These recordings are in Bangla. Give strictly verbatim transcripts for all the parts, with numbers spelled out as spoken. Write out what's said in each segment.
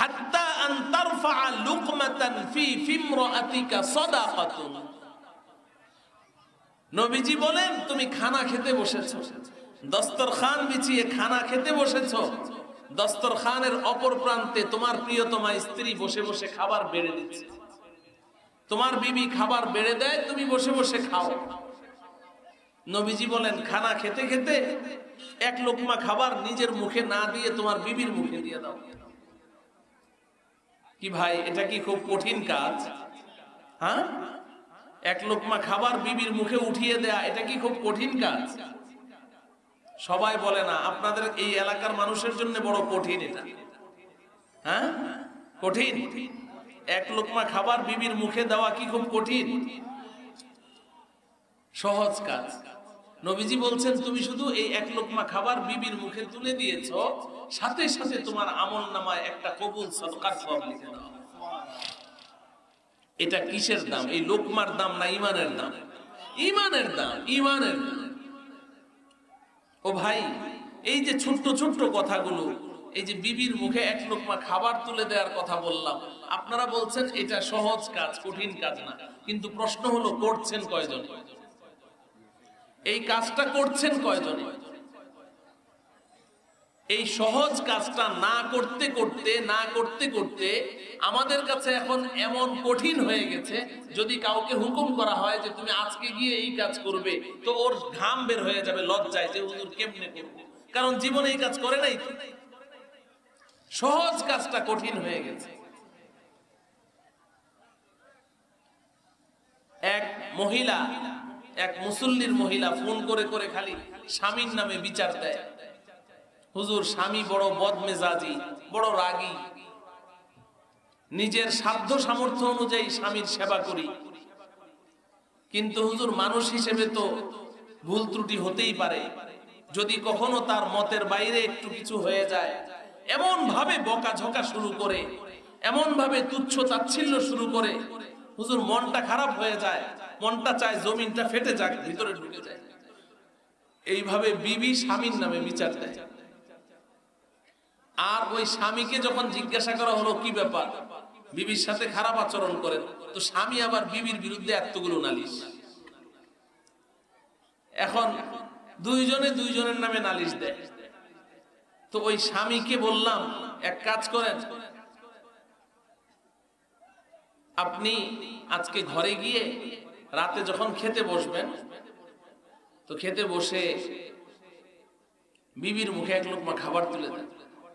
হাত্তা আন তারফা লুকমাতান ফি ফিমরাতিকা সাদাকাতুন। নবীজি বলেন তুমি খানা খেতে বসেছো, দস্তরখান বিছিয়ে খানা খেতে বসেছো, দস্তরখানের অপর প্রান্তে তোমার প্রিয়তমা স্ত্রী বসে বসে খাবার বেড়ে দিচ্ছে। তোমার বিবি খাবার বেড়ে দেয়, তুমি বসে বসে খাও। নবীজি বলেন খানা খেতে খেতে এক লোকমা খাবার নিজের মুখে না দিয়ে তোমার বিবির মুখে দিয়ে দাও। কি ভাই, এটা কি খুব কঠিন কাজ? হ্যাঁ, এক লোকমা খাবার বিবির মুখে উঠিয়ে দেয়া, এটা কি খুব কঠিন কাজ? সবাই বলে না, আপনাদের এই এলাকার মানুষের জন্য বড় কঠিন এটা। হ্যাঁ, কঠিন। এক লোকমা খাবার বিবির মুখে দেওয়া কি খুব কঠিন? সহজ কাজ। নবীজি বলছেন তুমি শুধু এই এক লোকমা খাবার বিবির মুখে তুলে দিয়েছো, সাথে সাথে তোমার আমলনামায় একটা কবুল সদকার সওয়াব লিখে দাও। এটা কিসের দাম? এই লোকমার দাম না ঈমানের দাম? ঈমানের দাম, ঈমানের দাম। ও ভাই, এই যে ছোট্ট ছোট্ট কথাগুলো, এই যে বিবির মুখে এক লোকমা খাবার তুলে দেওয়ার কথা বললাম, আপনারা বলছেন এটা সহজ কাজ, কঠিন কাজ না। কিন্তু প্রশ্ন হলো করছেন কয়জন? এই কাজটা করছেন কয়জন? এই সহজ কাজটা না করতে করতে না করতে করতে আমাদের কাছে এখন এমন কঠিন হয়ে গেছে, যদি কাউকে হুকুম করা হয় যে তুমি আজকে গিয়ে এই কাজ করবে, তো ওর ঘাম বের হয়ে যাবে লজ্জায় যে হুজুর কেমনে করব, কারণ জীবনে এই কাজ করে নাই তো। সহজ কাজটা কঠিন হয়ে গেছে। এক মহিলা, এক মুসল্লির মহিলা ফোন করে করে খালি স্বামীর নামে বিচার দেয়। হুজুর স্বামী বড় বদমেজাজি, বড় রাগী, নিজের সাধ্য সামর্থ্য অনুযায়ী স্বামীর সেবা করি, কিন্তু হুজুর মানুষ হিসেবে তো ভুল ত্রুটি হতেই পারে, যদি কখনো তার মতের বাইরে একটু কিছু হয়ে যায়, এমন ভাবে বকাঝকা শুরু করে, এমন ভাবে তুচ্ছ তাচ্ছিল্য শুরু করে, হুজুর মনটা খারাপ হয়ে যায়, মনটা চায় জমিনটা ফেটে যাক, ভিতরে ঢুকে যায়। এইভাবে বিবি স্বামীর নামে বিচার দেয়। আর ওই স্বামীকে যখন জিজ্ঞাসা করা হলো কি ব্যাপার, বিবির সাথে খারাপ আচরণ করেন, তো স্বামী আবার বিবির বিরুদ্ধে এতগুলো নালিশ। এখন দুইজনে দুইজনের নামে নালিশ দেয়। তো ওই স্বামীকে বললাম এক কাজ করেন, আপনি আজকে ঘরে গিয়ে রাতে যখন খেতে বসবেন, তো খেতে বসে বিবির মুখে এক লোকমা খাবার তুলে দেন।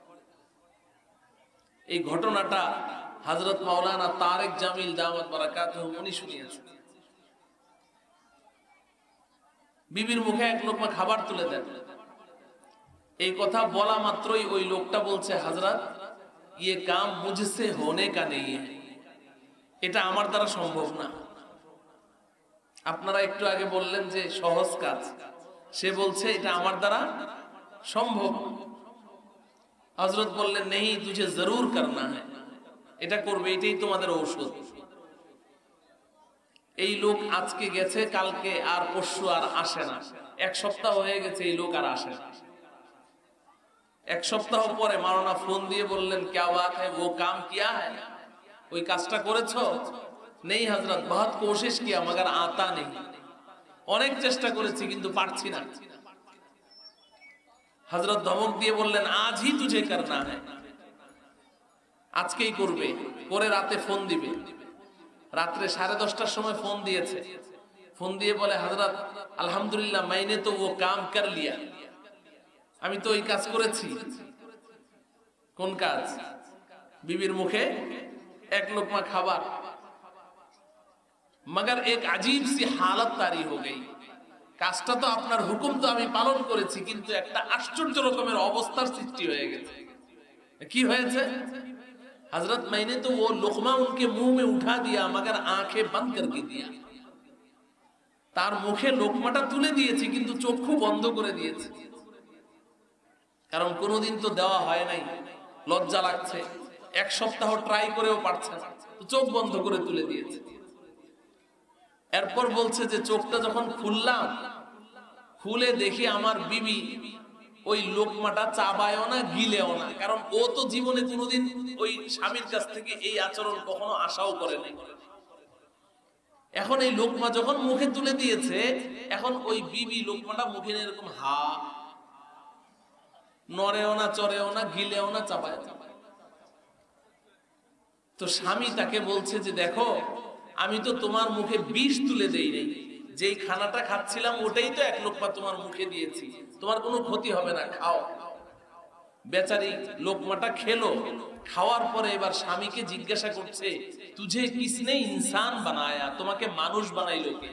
এই ঘটনাটা হযরত মাওলানা তারেক জামিল দাওয়াত বারাকাতুহু উনি শুনিয়েছেন। বিবির মুখে এক লোকমা খাবার তুলে দেন। এই কথা বলা মাত্রই ওই লোকটা বলছে, হযরত ये काम मुझसे होने का नहीं है, এটা আমার দ্বারা সম্ভব না। আপনারা একটু আগে বললেন যে সহজ কাজ, সে বলছে এটা আমার দ্বারা সম্ভব। হযরত বললেন নেই, তুঝে জরুর করনা है, এটা করবে, এটাই তোমাদের ঔষধ। এই লোক আজকে গেছে, কালকে আর পরশু আর আসে না, এক সপ্তাহ হয়ে গেছে এই লোক আর আসে না। এক সপ্তাহ পরে মাওলানা ফোন দিয়ে বললেন क्या बात है, वो काम किया है, ওই কাজটা করেছো? নেই হযরত, বহুত কোশিশ কিয়া মগর আতা নেই, অনেক চেষ্টা করেছি কিন্তু পারছি না। হযরত ধমক দিয়ে বললেন আজ হি তুঝে করনা है, আজকেই করবে, করে রাতে ফোন দিবে। রাত্রে সাড়ে দশটার সময় ফোন দিয়েছে। ফোন দিয়ে বলে হযরত আলহামদুলিল্লাহ মাইনে তো ও কাম কর লিয়া, আমি তো ওই কাজ করেছি। কোন কাজ? বিবির মুখে এক লোকমা খাবার। মগর এক আজীব সি হালত তারি হো গই, কাজটা তো আপনার হুকুম তো আমি পালন করেছি, কিন্তু একটা আশ্চর্য রকমের অবস্থার সৃষ্টি হয়ে গেছে। কি হয়েছে? हजरत मैंने तो वो लुकमा उनके मुंह में उठा दिया मगर आंखें बंद करके दिया, তার মুখে লোকমাটা তুলে দিয়েছি কিন্তু চক্ষু বন্ধ করে দিয়েছি, কারণ কোনোদিন তো দেওয়া হয় নাই, লজ্জা লাগছে, এক সপ্তাহ ট্রাই করেও পারছে না, তো চোখ বন্ধ করে তুলে দিয়েছে। এরপর বলছে যে চোখটা যখন খুললাম, খুলে দেখি আমার বিবি ওই লোকমাটা চাবায়ও না, গিলেও না, কারণ ও তো জীবনে কোনোদিন ওই স্বামীর কাছ থেকে এই আচরণ কখনো আশাও করে নাই। এখন এই লোকমা যখন মুখে তুলে দিয়েছে, এখন ওই বিবি লোকমাটা মুখে এরকম হা, নড়েও না, চড়েও না, গিলেও না, চাবায় না। তো স্বামী তাকে বলছে যে দেখো, আমি তো তোমার মুখে বিষ তুলে দেই নাই, যেই খানাটা খাচ্ছিলাম ওটাই তো এক লোকমা তোমার মুখে দিয়েছি, তোমার কোনো ক্ষতি হবে না, খাও। বেচারি লোকমাটা খেলো, খাওয়ার পরে এবার স্বামীকে জিজ্ঞাসা করছে, তুঝে কিসনে ইনসান বানায়া, তোমাকে মানুষ বানাইলো কে?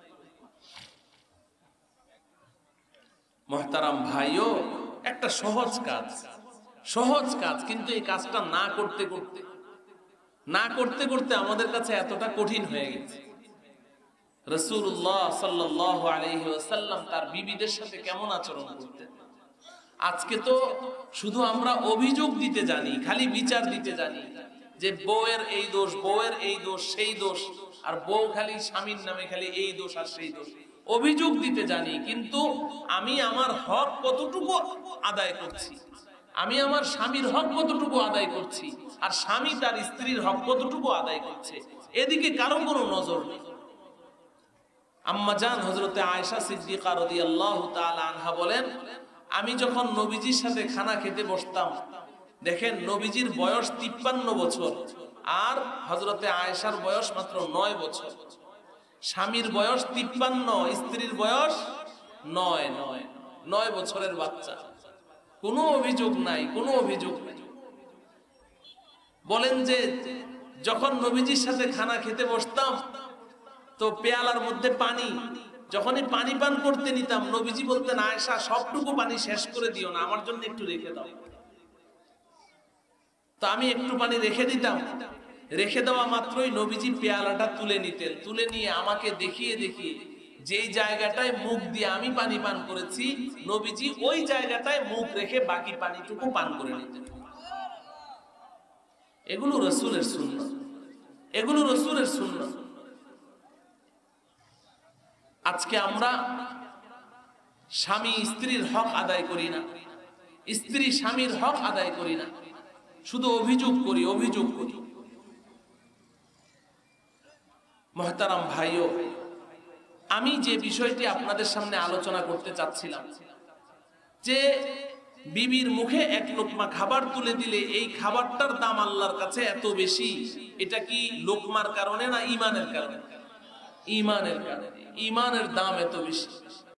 মুহতারাম ভাইও, একটা সহজ কাজ, সহজ কাজ, কিন্তু এই কাজটা না করতে করতে না করতে করতে আমাদের কাছে এতটা কঠিন হয়ে গেছে। রাসূলুল্লাহ সাল্লাল্লাহু আলাইহি ওয়াসাল্লাম তার বিবিদের সাথে কেমন আচরণ করতেন। আজকে তো শুধু আমরা অভিযোগ দিতে জানি, খালি বিচার দিতে জানি, যে বউয়ের এই দোষ, বউয়ের এই দোষ, সেই দোষ, আর বউ খালি স্বামীর নামে খালি এই দোষ আর সেই দোষ, অভিযোগ দিতে জানি। কিন্তু আমি আমার হক কতটুকু আদায় করছি, আমি আমার স্বামীর হক কতটুকু আদায় করছি, আর স্বামী তার স্ত্রীর হক কতটুকু আদায় করছে, এদিকে কারো কোনো নজর নেই। আম্মা জান হযরতে আয়েশা সিদ্দিকা রাদিয়াল্লাহু তাআলা আনহা বলেন, আমি যখন নবীজির সাথে খানা খেতে বসতাম, দেখেন নবীজির বয়স তিপ্পান্ন বছর আর হযরতে আয়েশার বয়স মাত্র নয় বছর। স্বামীর বয়স তিপ্পান্ন, স্ত্রীর বয়স নয় নয় নয় বছরের বাচ্চা। কোনো অভিযোগ নাই, কোনো অভিযোগ নাই। বলেন যে যখন নবীজির সাথে খানা খেতে বসতাম, তো পেয়ালার মধ্যে পানি, যখনই পানি পান করতে নিতাম, নবীজি বলতেন, আয়েশা সবটুকু পানি শেষ করে দিও না, আমার জন্য একটু রেখে দাও। তো আমি একটু পানি রেখে দিতাম, রেখে দেওয়া মাত্রই নবীজি পেয়ালাটা তুলে নিতেন, তুলে নিয়ে আমাকে দেখিয়ে দেখিয়ে যেই জায়গাটায় মুখ দিয়ে আমি পানি পান করেছি, নবীজি ওই জায়গাটায় মুখ রেখে বাকি পানিটুকু পান করে নিতেন। এগুলো রাসূলের সুন্নাত, এগুলো রাসূলের সুন্নাত। আজকে আমরা স্বামী স্ত্রীর হক আদায় করি না, স্ত্রী স্বামীর হক আদায় করি না, শুধু অভিযোগ করি, অভিযোগ করি। মুহতারাম ভাইও, আমি যে বিষয়টি আপনাদের সামনে আলোচনা করতে চাচ্ছিলাম, যে বিবির মুখে এক লোকমা খাবার তুলে দিলে এই খাবারটার দাম আল্লাহর কাছে এত বেশি, এটা কি লোকমার কারণে না ইমানের কারণে? ইমানের কারণে, ইমানের দাম এত বেশি।